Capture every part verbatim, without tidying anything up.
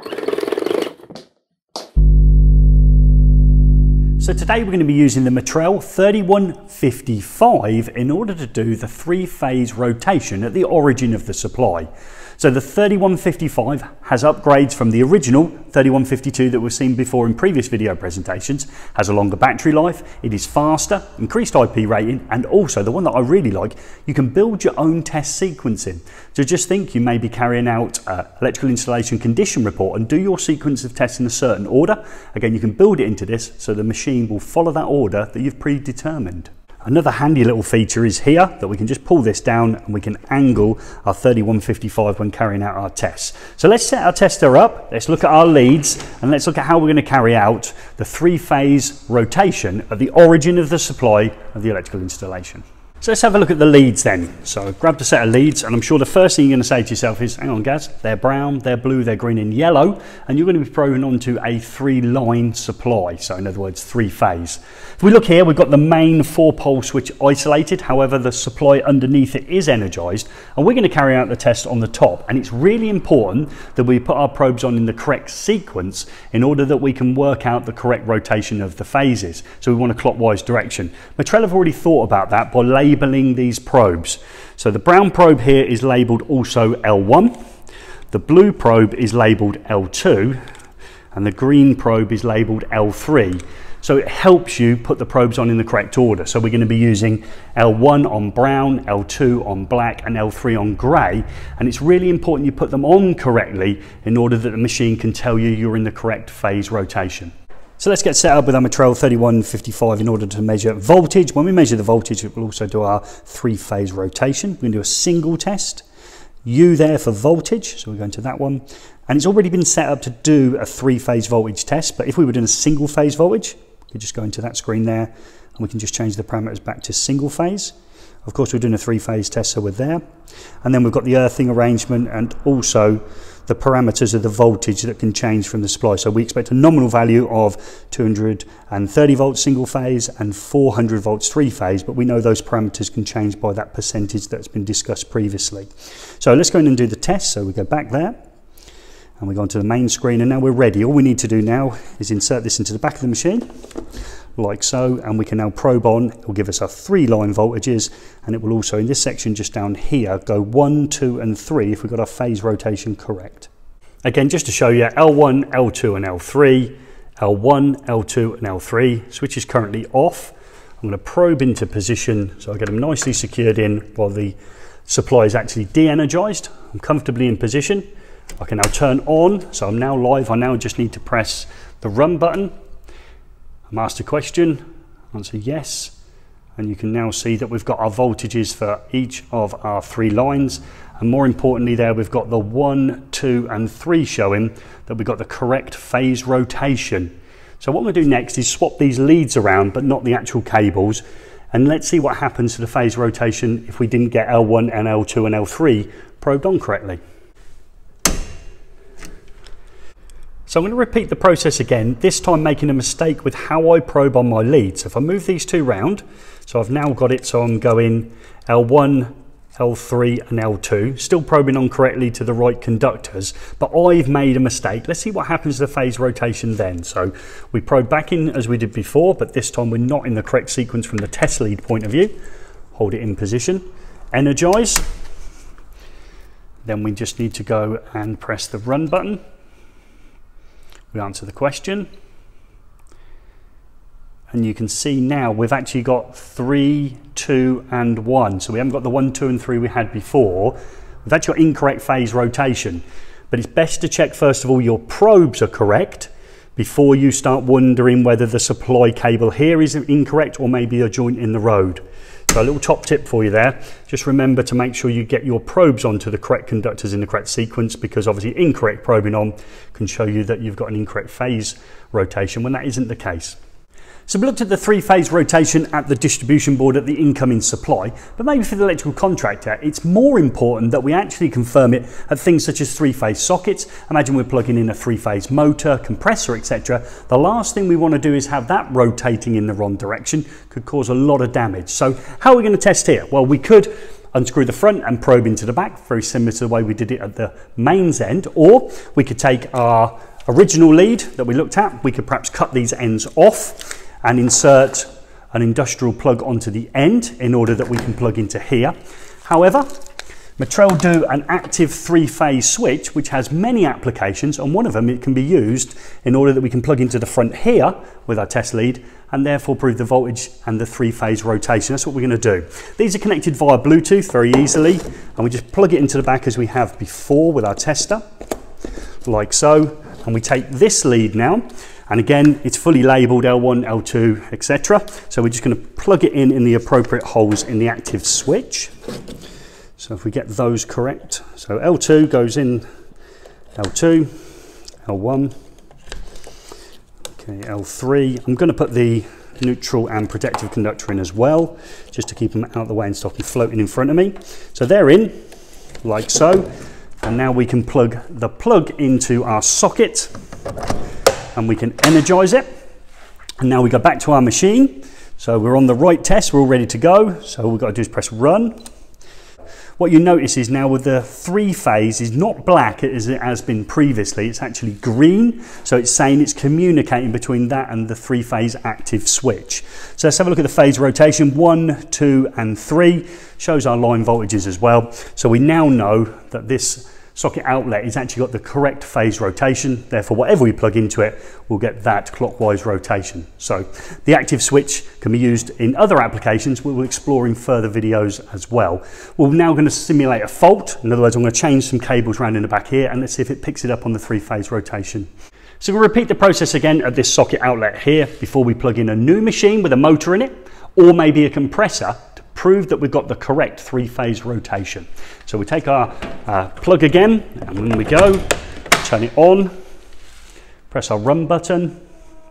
So today we're going to be using the Metrel thirty-one fifty-five in order to do the three-phase rotation at the origin of the supply. So the thirty-one fifty-five has upgrades from the original thirty-one fifty-two that we've seen before in previous video presentations, has a longer battery life, it is faster, increased I P rating, and also the one that I really like, you can build your own test sequencing. So just think you may be carrying out an electrical installation condition report and do your sequence of tests in a certain order. Again, you can build it into this so the machine will follow that order that you've predetermined. Another handy little feature is here that we can just pull this down and we can angle our thirty-one fifty-five when carrying out our tests. So let's set our tester up, let's look at our leads, and let's look at how we're going to carry out the three-phase rotation at the origin of the supply of the electrical installation. So let's have a look at the leads then. So I've grabbed a set of leads, and I'm sure the first thing you're going to say to yourself is, hang on Gaz, they're brown, they're blue, they're green and yellow, and you're going to be probing onto a three-line supply, so in other words three-phase. If we look here, we've got the main four-pole switch isolated, however the supply underneath it is energised, and we're going to carry out the test on the top, and it's really important that we put our probes on in the correct sequence in order that we can work out the correct rotation of the phases. So we want a clockwise direction. Metrel have already thought about that by labeling labeling these probes. So the brown probe here is labeled also L one, the blue probe is labeled L two, and the green probe is labeled L three. So it helps you put the probes on in the correct order. So we're going to be using L one on brown, L two on black, and L three on grey, and it's really important you put them on correctly in order that the machine can tell you you're in the correct phase rotation. So let's get set up with our Metrel thirty-one fifty-five in order to measure voltage. When we measure the voltage, we'll also do our three-phase rotation. We're going to do a single test. U there for voltage, so we're going to that one. And it's already been set up to do a three-phase voltage test, but if we were doing a single-phase voltage, we could just go into that screen there, and we can just change the parameters back to single phase. Of course, we're doing a three-phase test, so we're there. And then we've got the earthing arrangement and also the parameters of the voltage that can change from the supply. So we expect a nominal value of two hundred thirty volts single phase and four hundred volts three phase, but we know those parameters can change by that percentage that's been discussed previously. So let's go in and do the test. So we go back there and we go onto the main screen, and now we're ready. All we need to do now is insert this into the back of the machine, like so, and we can now probe on. It will give us our three line voltages, and it will also in this section just down here go one, two and three if we've got our phase rotation correct. Again, just to show you, L one, L two and L three, L one, L two and L three. Switch is currently off. I'm going to probe into position so I get them nicely secured in while the supply is actually de-energized. I'm comfortably in position. I can now turn on, so I'm now live. I now just need to press the run button. I'm asked a question, answer yes, and you can now see that we've got our voltages for each of our three lines, and more importantly there we've got the one, two and three showing that we've got the correct phase rotation. So what I'm going to do next is swap these leads around but not the actual cables, and let's see what happens to the phase rotation if we didn't get L one and L two and L three probed on correctly. So I'm going to repeat the process again, this time making a mistake with how I probe on my leads. So if I move these two round, so I've now got it so I'm going L one, L three and L two, still probing on correctly to the right conductors, but I've made a mistake. Let's see what happens to the phase rotation then. So we probe back in as we did before, but this time we're not in the correct sequence from the test lead point of view. Hold it in position, energize. Then we just need to go and press the run button. We answer the question, and you can see now we've actually got three, two and one. So we haven't got the one, two and three we had before. We've actually got incorrect phase rotation, but it's best to check first of all your probes are correct before you start wondering whether the supply cable here is incorrect or maybe a joint in the road. So a little top tip for you there, just remember to make sure you get your probes onto the correct conductors in the correct sequence, because obviously incorrect probing on can show you that you've got an incorrect phase rotation when that isn't the case. So we looked at the three-phase rotation at the distribution board at the incoming supply, but maybe for the electrical contractor, it's more important that we actually confirm it at things such as three-phase sockets. Imagine we're plugging in a three-phase motor, compressor, et cetera. The last thing we want to do is have that rotating in the wrong direction, could cause a lot of damage. So how are we going to test here? Well, we could unscrew the front and probe into the back, very similar to the way we did it at the mains end. Or we could take our original lead that we looked at, we could perhaps cut these ends off and insert an industrial plug onto the end in order that we can plug into here. However, Metrel do an active three-phase switch which has many applications, and one of them it can be used in order that we can plug into the front here with our test lead and therefore prove the voltage and the three-phase rotation. That's what we're going to do. These are connected via Bluetooth very easily, and we just plug it into the back as we have before with our tester, like so. And we take this lead now, and again it's fully labelled L one, L two, et cetera. So we're just going to plug it in in the appropriate holes in the active switch. So if we get those correct, so L two goes in L two, L one, okay, L three. I'm going to put the neutral and protective conductor in as well, just to keep them out of the way and stop them floating in front of me. So they're in, like so. And now we can plug the plug into our socket and we can energize it. And now we go back to our machine. So we're on the right test, we're all ready to go. So all we've got to do is press run. What you notice is now with the three phase is not black as it has been previously, it's actually green. So it's saying it's communicating between that and the three phase active switch. So let's have a look at the phase rotation. One, two, and three shows our line voltages as well. So we now know that this socket outlet has actually got the correct phase rotation. Therefore, whatever we plug into it, we'll get that clockwise rotation. So the active switch can be used in other applications we'll explore in further videos as well. We're now going to simulate a fault. In other words, I'm going to change some cables around in the back here and let's see if it picks it up on the three phase rotation. So we'll repeat the process again at this socket outlet here before we plug in a new machine with a motor in it, or maybe a compressor, prove that we've got the correct three-phase rotation. So we take our uh, plug again, and when we go, turn it on, press our run button,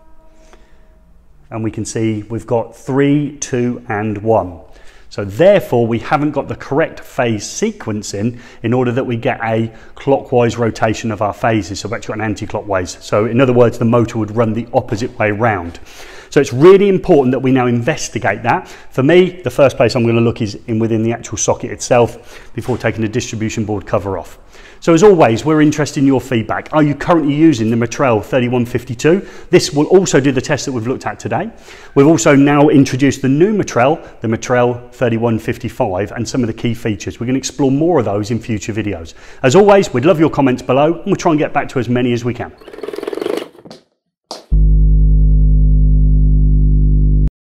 and we can see we've got three, two, and one. So therefore, we haven't got the correct phase sequence in, in order that we get a clockwise rotation of our phases. So we've actually got an anti-clockwise. So in other words, the motor would run the opposite way round. So it's really important that we now investigate that. For me, the first place I'm going to look is in within the actual socket itself before taking the distribution board cover off. So as always, we're interested in your feedback. Are you currently using the Metrel thirty-one fifty-two? This will also do the test that we've looked at today. We've also now introduced the new Metrel, the Metrel thirty-one fifty-five, and some of the key features. We're going to explore more of those in future videos. As always, we'd love your comments below, and we'll try and get back to as many as we can.